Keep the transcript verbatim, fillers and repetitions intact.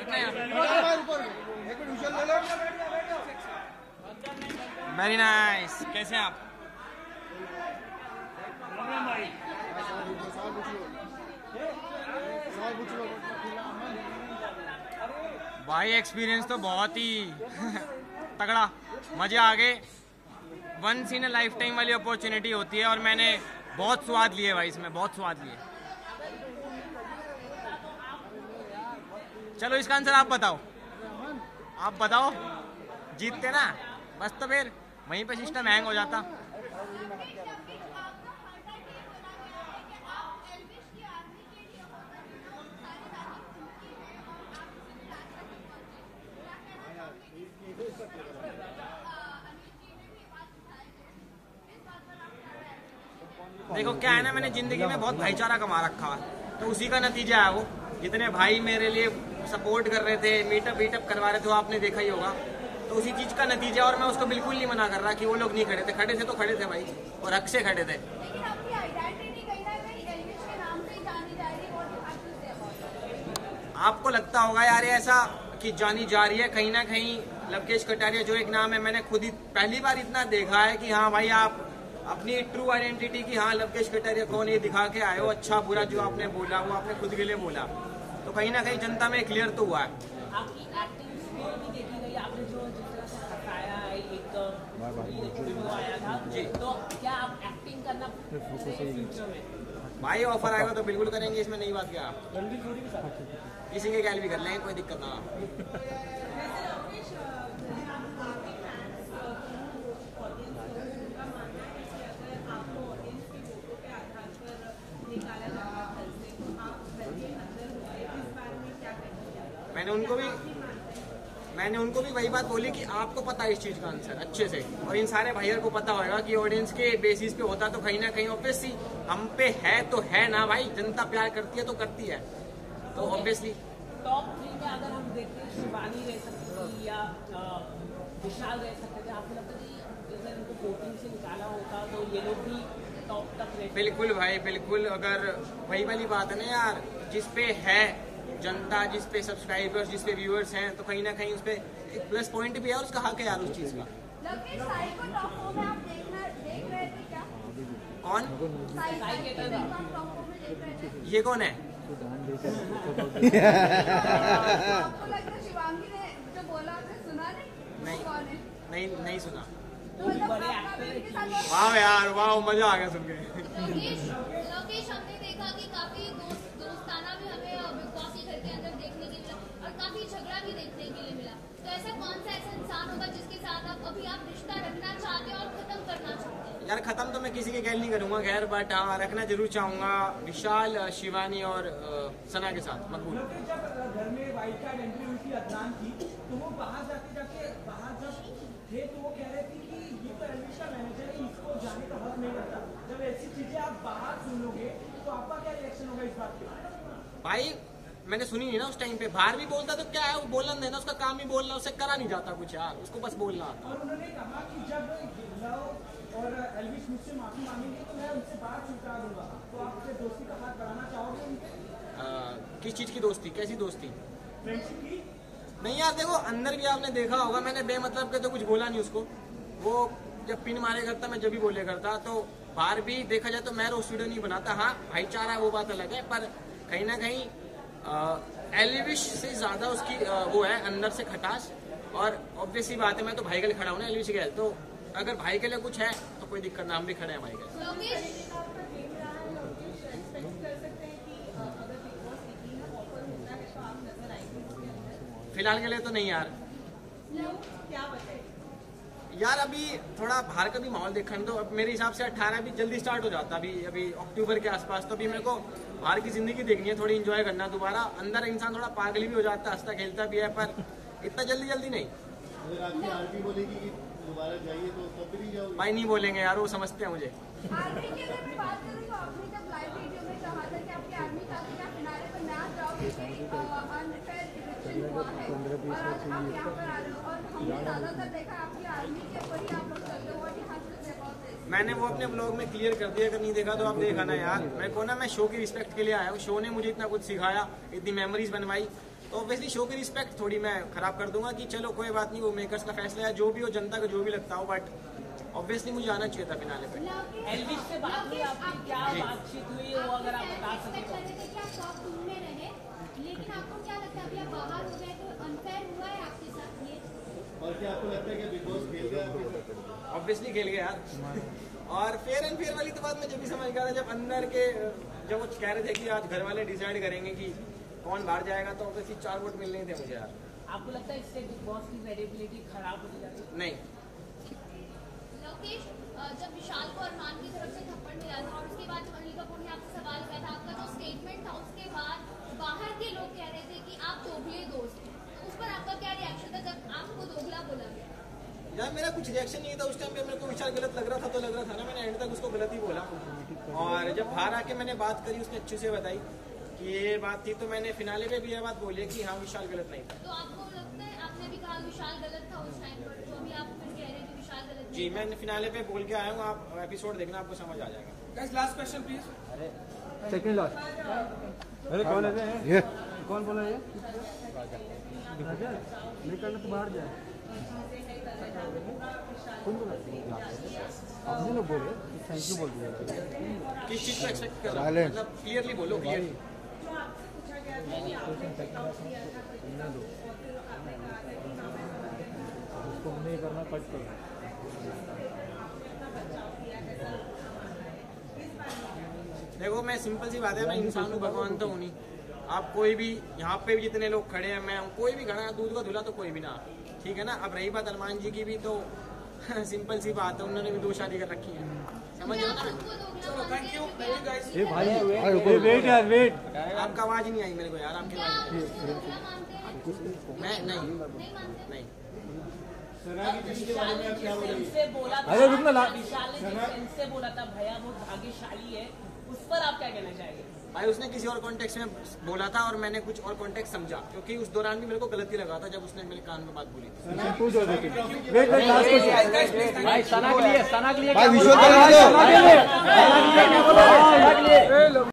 कितना यार? Very nice. कैसे हैं आप? भाई एक्सपीरियंस तो बहुत ही तगड़ा, मजे आ गए। Once in a lifetime वाली अपॉर्चुनिटी होती है और मैंने बहुत स्वाद लिए भाई, इसमें बहुत स्वाद लिए। चलो इसका आंसर आप बताओ, आप बताओ। जीतते ना, बस तो फिर वहीं पे सिस्टम हैंग हो जाता। देखो क्या है ना, मैंने जिंदगी में बहुत भाईचारा कमा रखा है, तो उसी का नतीजा है वो। जितने भाई मेरे लिए सपोर्ट कर रहे थे, मीटअप वीटअप करवा रहे थे, वो आपने देखा ही होगा। तो उसी चीज का नतीजा, और मैं उसको बिल्कुल नहीं मना कर रहा कि वो लोग नहीं खड़े थे। खड़े थे तो खड़े थे भाई, और हक से खड़े थे। आपको लगता होगा यार ऐसा कि जानी जा रही है कहीं ना कहीं लवकेश कटारिया जो एक नाम है, मैंने खुद ही पहली बार इतना देखा है कि हाँ भाई आप अपनी ट्रू आइडेंटिटी की, हाँ लवकेश कटारिया कौन ये दिखा के आए हो। अच्छा बुरा जो आपने बोला वो आपने खुद के लिए बोला, तो कहीं ना कहीं जनता में क्लियर तो हुआ है। आपकी एक्टिंग भी देखी गई, आपने जो जिस तरह से हटाया है एक वीडियो आया था जी, तो क्या आप एक्टिंग करना फ्यूचर में? भाई ऑफर आएगा तो बिल्कुल करेंगे, इसमें नई बात क्या। किसी के गैल भी कर लेंगे, कोई दिक्कत ना। मैंने उनको भी मैंने उनको भी वही बात बोली कि आपको पता है इस चीज का आंसर अच्छे से, और इन सारे भाइयों को पता होगा कि ऑडियंस के बेसिस पे होता तो कहीं ना कहीं ऑब्वियसली हम पे है तो है ना भाई। जनता प्यार करती है तो करती है, तो ऑब्वियसली। टॉप थ्री में अगर हम देखें, शिवानी रह सकती थी या विशाल रह सकते थे, आपको लगता है कि अगर इनको वोटिंग से निकाला होता तो ये लोग भी टॉप तक रहते? बिल्कुल भाई बिल्कुल। अगर वही वाली बात है ना यार, जिस पे है जनता, जिस पे सब्सक्राइबर्स, जिस पे व्यूअर्स हैं, तो कहीं ना कहीं उस पे एक प्लस पॉइंट भी है, और उसका हक है यार उस चीज का। कौन? ये कौन है? नहीं नहीं नहीं सुना। वाह यार वाह, मजा आ गया सुन के। लोकेश, हमने देखा कि काफी दोस्ताना भी हमें बिग बॉस के घर के अंदर देखने के मिला, और काफी झगड़ा भी देखने के लिए मिला। तो ऐसा कौन सा ऐसा इंसान होगा जिसके साथ आप अभी आप रिश्ता रखना चाहते हैं और खत्म करना चाहते हैं? यार खत्म तो मैं किसी के गैल नहीं करूंगा खैर, बट हाँ रखना जरूर चाहूंगा विशाल, शिवानी और सना के साथ। मकबूल। घर में वाइफ का एंट्री हुई थी अदनान की, तो वो बाहर जाते जाके बाहर जब थे तो वो कह रहे थे कि ये तो एलविश का मैनेजर है, इसको जाने का हक नहीं रहता। जब ऐसी चीजें आप बाहर सुनोगे तो आपका क्या रिएक्शन होगा इस बात पे? भाई मैंने सुनी नहीं ना उस टाइम पे। बाहर भी बोलता तो क्या है, वो बोलना देना, उसका काम ही बोलना, उससे करा नहीं जाता कुछ यार, उसको बस बोलना आता। और उन्होंने कहा कि जब लव और एलविश मुझसे माफी मांगेंगे तो मैं उनसे बात छुटा दूंगा। तो आप अपने दोस्ती का हाथ बढ़ाना चाहोगे उनके? किस चीज की दोस्ती, कैसी दोस्ती? फ्रेंडशिप की? नहीं यार देखो, अंदर भी आपने देखा होगा, मैंने बेमतलब के तो कुछ बोला नहीं उसको। वो जब पिन मारे करता, मैं जब भी बोले करता, तो बाहर भी देखा जाए तो मैं रोस्ट वीडियो नहीं बनाता। हाँ भाईचारा वो बात अलग है, पर कहीं ना कहीं एलविश से ज्यादा उसकी आ, वो है अंदर से खटास। और ऑब्वियसली बात है, मैं तो भाई के लिए खड़ा हूँ ना एलविश के, तो अगर भाई के लिए कुछ है तो कोई दिक्कत ना, हम भी खड़े हैं भाई के। फिलहाल के लिए तो नहीं यार। क्या बताए यार अभी थोड़ा बाहर का भी माहौल देखा, तो अब मेरे हिसाब से अट्ठारह भी जल्दी स्टार्ट हो जाता, अभी अभी अक्टूबर के आसपास। तो अभी मेरे को बाहर की जिंदगी देखनी है, थोड़ी एंजॉय करना दोबारा। अंदर इंसान थोड़ा पागल भी हो जाता है, हंसता खेलता भी है, पर इतना जल्दी जल्दी नहीं। आरती बोलेगी कि दोबारा जाइए तो तब भी जाओगे? भाई नहीं बोलेंगे यार, वो समझते हैं मुझे। मैंने वो अपने ब्लॉग में क्लियर कर दिया, अगर नहीं देखा तो आप देखा ना यार। मेरे को ना, मैं शो की रिस्पेक्ट के लिए आया हूँ, शो ने मुझे इतना कुछ सिखाया, इतनी मेमोरीज बनवाई, तो ऑब्वियसली शो की रिस्पेक्ट थोड़ी मैं खराब कर दूंगा कि चलो कोई बात नहीं, वो मेकर्स का फैसला है, जो भी हो, जनता को जो भी लगता हो, बट ऑब्वियसली मुझे आना चाहिए था फिनाले पे। एल्विस से बात हुई आपकी, क्या बातचीत हुई वो अगर आप बता सकें तो। लेकिन आपको क्या लगता है अभी आप बाहर हो गए तो अनफेयर हुआ है आपके साथ ये? और क्या आपको लगता है कि बिग बॉस खेल गया आपके साथ? ऑब्वियसली खेल गया यार। और फेयर एंड फेयर वाली तो बात मैं जब भी समझ गया था, जब अंदर के जब वो कह रहे थे कि आज घर वाले डिसाइड करेंगे कि कौन बाहर जाएगा, तो ऑब्वियसली चार वोट मिलने थे मुझे यार। आपको लगता है इससे बिग बॉस की क्रेडिबिलिटी खराब होती जाती है? नहीं। लोकेश, जब विशाल को अरमान की तरफ से थप्पड़ मिला था और उसके बाद जब अनिल कपूर ने आपसे सवाल किया था, आपका जो स्टेटमेंट था उसके बाद बाहर के लोग कह रहे थे कि आप दोगले दोस्त हैं, तो उस पर आपका क्या रिएक्शन था जब आपको दोगला बोला गया? यार मेरा कुछ रिएक्शन नहीं था उस टाइम पे, मेरे को विशाल गलत लग रहा था तो लग रहा था ना, मैंने एंड तक उसको गलत ही बोला। और जब बाहर आके मैंने बात करी, उसने अच्छे से बताई कि ये बात थी, तो मैंने फिनाले में भी ये बात बोली कि हाँ विशाल गलत नहीं था। तो आपको लगता है, आपने भी कहा विशाल गलत था उस टाइम पर, तो अभी आप फिर कह रहे हैं कि विशाल गलत जी, मैं फिनाले पे बोल के आया हूँ, आप एपिसोड देखना, आपको समझ आ जाएगा। Guys last question please. Second last. अरे कौन है ये? कौन बोला ये? नहीं करना तो बाहर जाए। कौन बोला? आपने लोग बोले थैंक यू बोल दिया। किस चीज को एक्सपेक्ट कर रहा है, मतलब क्लियरली बोलो, क्लियरली। उसको नहीं करना, कट करो। देखो मैं सिंपल सी बात है, मैं इंसान हूँ, भगवान तो हूँ नहीं। आप कोई भी यहाँ पे भी जितने लोग खड़े हैं, मैं कोई भी खड़ा है, दूध का धुला तो कोई भी ना, ठीक है ना। अब रही बात अरमान जी की भी, तो सिंपल सी बात है, उन्होंने भी दो शादी कर रखी है, समझ लो ना। चलो thank you thank you guys. ए भाई वेट यार वेट। आपका आवाज ही नहीं आई मेरे को यार, आपकी आवाज मैं नहीं नहीं। सना की फिल्म के बारे में आप क्या बोलेंगे? से बोला था, अरे रुकना ला- विशाल ने जिस सेंस से बोला था भैया बहुत भाग्यशाली है, उस पर आप क्या कहना चाहेंगे? भाई उसने किसी और कॉन्टेक्स्ट में बोला था और मैंने कुछ और कॉन्टेक्स्ट समझा, क्योंकि उस दौरान भी मेरे को गलत ही लगा था जब उसने मेरे कान में बात बोली थी। पूछ दो वेट वेट लास्ट क्वेश्चन। भाई सना के लिए, सना के लिए भाई विश्व